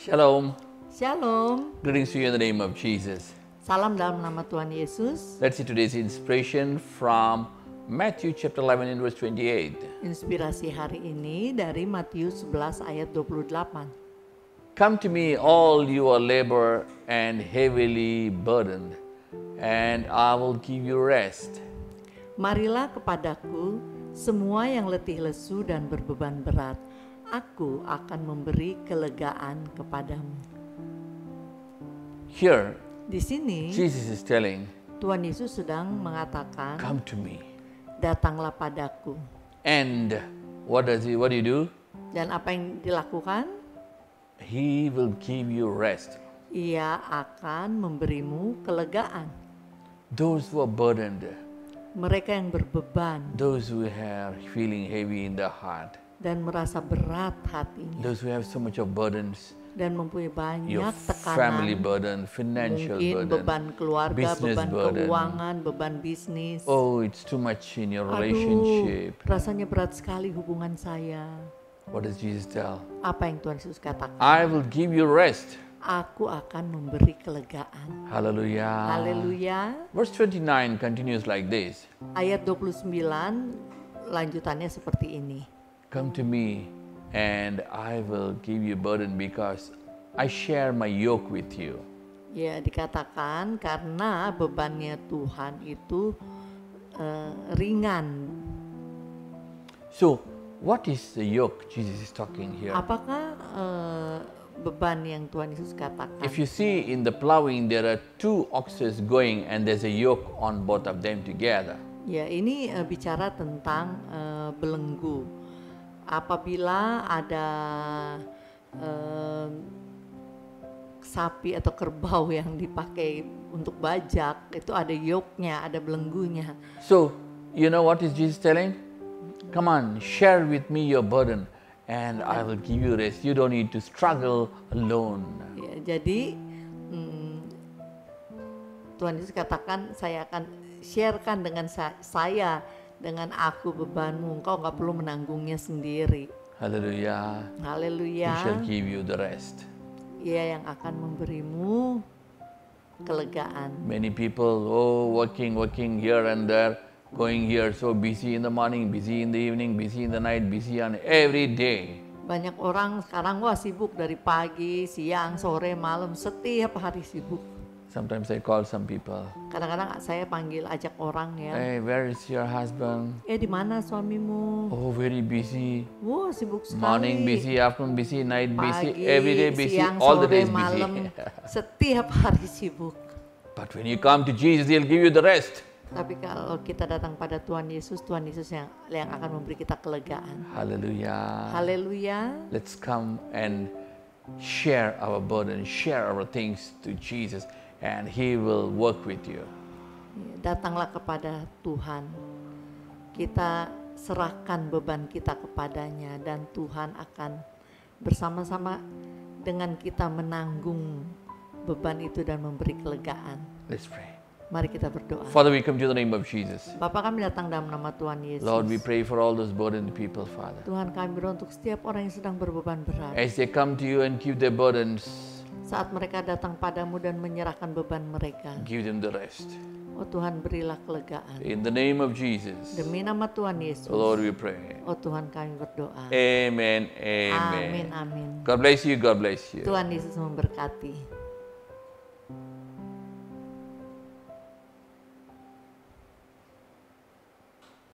Shalom. Shalom. Greetings to you in the name of Jesus. Salam dalam nama Tuhan Yesus. Let's see today's inspiration from Matthew chapter 11 and verse 28. Inspirasi hari ini dari Matius 11 ayat 28. Come to me all you are labor and heavily burdened, and I will give you rest. Marilah kepadaku semua yang letih lesu dan berbeban berat. Aku akan memberi kelegaan kepadamu. Here, Di sini Jesus is telling, Tuhan Yesus sedang mengatakan, come to me. datanglah padaku. And what do you do? Dan apa yang dilakukan? He will give you rest. Ia akan memberimu kelegaan. Those who are burdened, Mereka yang berbeban those who are feeling heavy in their heart, dan merasa berat hatinya those who have so much of burdens, dan mempunyai your banyak family tekanan, burden, financial mungkin burden, beban keluarga, business beban burden. keuangan, beban bisnis. Oh, it's too much in your Aduh, relationship. rasanya berat sekali hubungan saya. What does Jesus tell? Apa yang Tuhan Yesus katakan? I will give you rest. Aku akan memberi kelegaan. Hallelujah. Haleluya. Verse 29 continues like this. Ayat 29 lanjutannya seperti ini. Come to me and I will give you burden because I share my yoke with you. Ya, dikatakan karena bebannya Tuhan itu ringan. So, what is the yoke Jesus is talking here? Apakah beban yang Tuhan Yesus katakan? If you see in the plowing, there are two oxes going and there's a yoke on both of them together. Ya, ini bicara tentang belenggu. Apabila ada sapi atau kerbau yang dipakai untuk bajak, itu ada yoke-nya, ada belenggunya. So, you know what is Jesus telling? Come on, share with me your burden and I will give you rest. You don't need to struggle alone. Ya, jadi Tuhan Yesus katakan, saya akan sharekan dengan saya, dengan aku bebanmu. Engkau nggak perlu menanggungnya sendiri. Hallelujah. Haleluya. He shall give you the rest. Ia yang akan memberimu kelegaan. Many people, working here and there, going here, so busy in the morning, busy in the evening, busy in the night, busy on every day. Banyak orang sekarang sibuk dari pagi, siang, sore, malam, setiap hari sibuk. Sometimes I call some people. Kadang-kadang saya panggil, ajak orang ya. Hey, where is your husband? Di mana suamimu? Oh, very busy. Wah, sibuk sekali. Morning busy, afternoon busy, night busy, Pagi, every day busy, siang, all the sore, days malam, busy. setiap hari sibuk. But when you come to Jesus, He'll give you the rest. Tapi kalau kita datang pada Tuhan Yesus yang akan memberi kita kelegaan. Hallelujah. Haleluya. Let's come and share our burden, share our things to Jesus, and He will work with you. Datanglah kepada Tuhan. Kita serahkan beban kita kepadanya dan Tuhan akan bersama-sama dengan kita menanggung beban itu dan memberi kelegaan. Let's pray. Mari kita berdoa. Father, we come to the name of Jesus. Bapa, kami datang dalam nama Tuhan Yesus. Lord, we pray for all those burdened people, Father. Tuhan, kami berdoa untuk setiap orang yang sedang berbeban berat. As they come to you and give their burdens, Saat mereka datang padamu dan menyerahkan beban mereka, give them the rest. oh Tuhan, berilah kelegaan. In the name of Jesus, Demi nama Tuhan Yesus. Lord, we pray. Oh Tuhan, kami berdoa. Amen. Amen. Amin, amin. God bless you. God bless you. Tuhan Yesus memberkati.